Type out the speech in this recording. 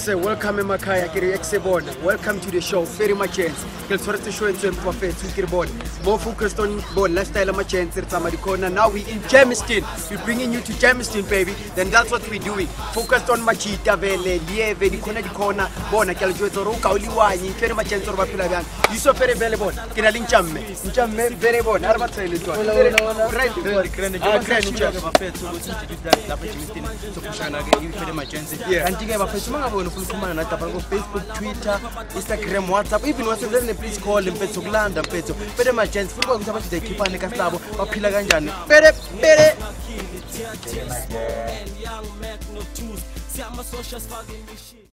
Say welcome Makaya Kiri Exebon. Welcome to the show. Very much chance. The show is more focused on lifestyle of my chance. Now we in Germiston. We're bringing you to Germiston, baby. Then that's what we're doing. Focused on Machita Vele, Lieve, the corner, Bona, Caljoto, Kauliwani, very much chance of a Pilagan. You so very valuable. Kinaling Chamme, very bon. Armatrail. Facebook, Twitter, Instagram, WhatsApp, even was then please call him Petso Land and Petso. Very much chance for going to keep on the Castabo or Pilaganjan. Pere.